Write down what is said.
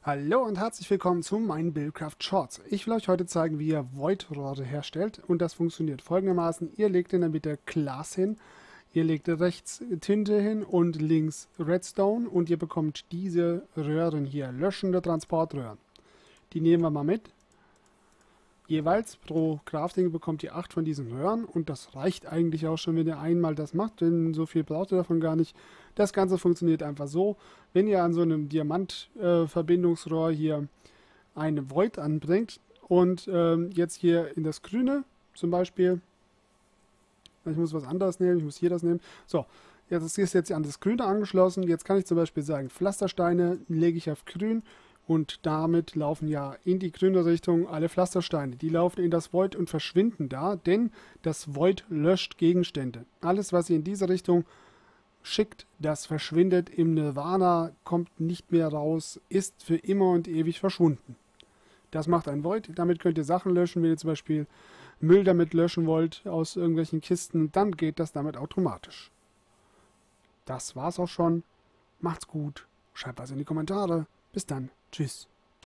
Hallo und herzlich willkommen zu meinen Buildcraft Shorts. Ich will euch heute zeigen, wie ihr Void-Rohre herstellt und das funktioniert folgendermaßen. Ihr legt in der Mitte Glas hin, ihr legt rechts Tinte hin und links Redstone und ihr bekommt diese Röhren hier, löschende Transportröhren. Die nehmen wir mal mit. Jeweils pro Crafting bekommt ihr 8 von diesen Röhren und das reicht eigentlich auch schon, wenn ihr einmal das macht, denn so viel braucht ihr davon gar nicht. Das Ganze funktioniert einfach so, wenn ihr an so einem Diamant-Verbindungsrohr hier eine Void anbringt und jetzt hier in das Grüne zum Beispiel, ich muss was anderes nehmen, ich muss hier das nehmen, so, jetzt ist jetzt an das Grüne angeschlossen, jetzt kann ich zum Beispiel sagen, Pflastersteine lege ich auf Grün. Und damit laufen ja in die grüne Richtung alle Pflastersteine. Die laufen in das Void und verschwinden da, denn das Void löscht Gegenstände. Alles, was ihr in diese Richtung schickt, das verschwindet im Nirvana, kommt nicht mehr raus, ist für immer und ewig verschwunden. Das macht ein Void. Damit könnt ihr Sachen löschen, wenn ihr zum Beispiel Müll damit löschen wollt aus irgendwelchen Kisten, dann geht das damit automatisch. Das war's auch schon. Macht's gut. Schreibt was in die Kommentare. Bis dann. Tschüss.